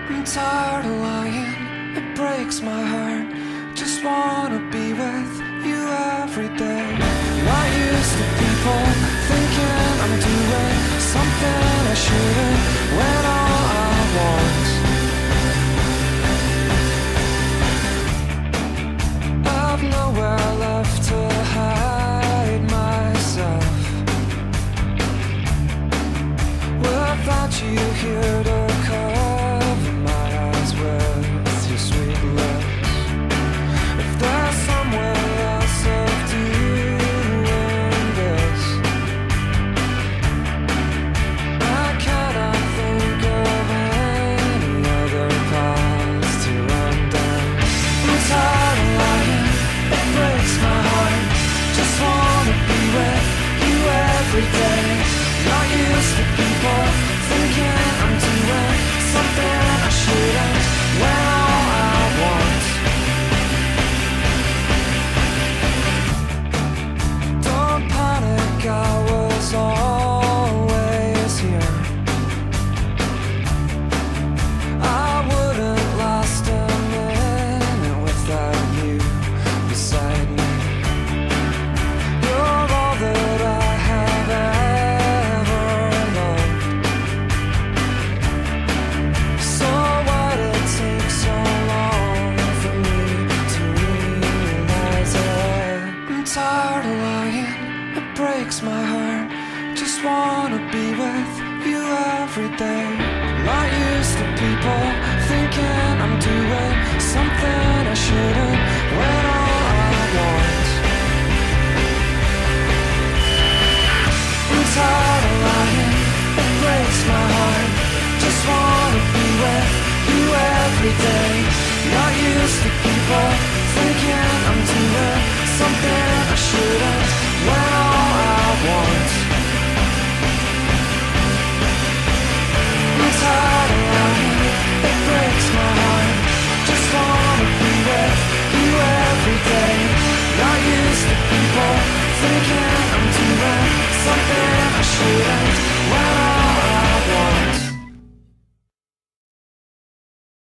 I'm tired of lying, it breaks my heart. Just wanna be with you every day. Not used to people thinking I'm doing something I shouldn't, when all I want, I've nowhere left to hide myself. Without you here to cover my eyes with your sweet lips. If there's some way else of doing this, I cannot think of any other path to run down. I'm tired of lying, it breaks my heart. Just wanna be with you every day. Not used to people thinking I'm doing something I shouldn't, when all I want, don't panic, I was always here. I wouldn't last a minute without you beside me. You're all that I have ever loved. So why'd it take so long for me to realize it? I'm tired of lying, it breaks my heart. Just wanna be with you every day. Not used to people thinking I'm doing something I shouldn't, when all I want, I'm tired of lying, it breaks my heart. Just wanna be with you every day. Not used to people